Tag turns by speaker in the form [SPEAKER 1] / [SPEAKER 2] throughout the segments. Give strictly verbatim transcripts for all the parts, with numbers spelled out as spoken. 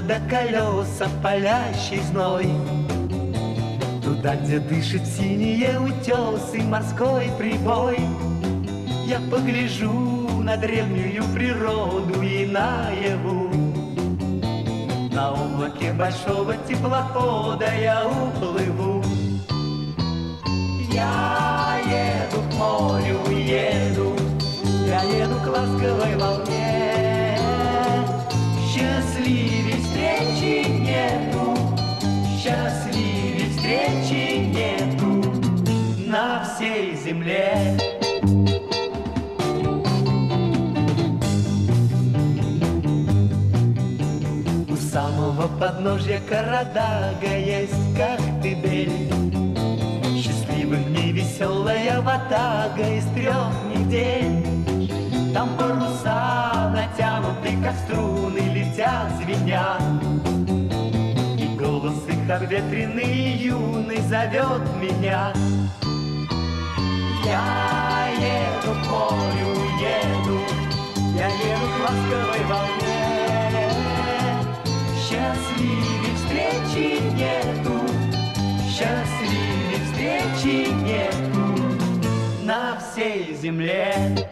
[SPEAKER 1] до колеса палящий зной. Туда, где дышит синие утесы, морской прибой. Я погляжу на древнюю природу и наяву. На облаке большого теплохода я уплыву. Я еду к морю, еду, я еду к ласковой волне. Счастливей встречи нету, счастливей встречи нету на всей земле. У самого подножья Карадага есть Коктебель. Счастливых дней веселая ватага из трех недель. Там паруса натянуты, как струны, летят, звенят. И голос их обветренный и юный зовет меня. Я еду к морю, еду, я еду к ласковой волне. Счастливей встречи нету, счастливей встречи нету на всей земле.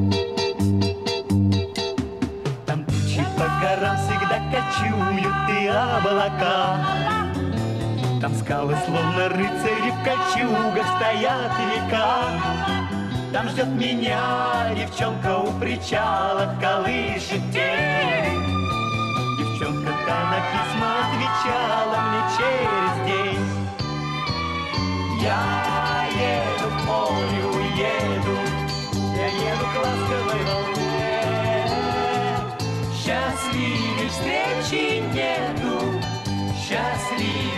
[SPEAKER 1] Там тучи по горам всегда кочуют и облака. Там скалы, словно рыцари в кольчугах, стоят века. Там ждет меня девчонка у причала, колышет тень. Девчонка-то на письма отвечала мне через день. Я еду к морю, еду, я еду к ласковой волне. Счастливей встречи нету, счастливей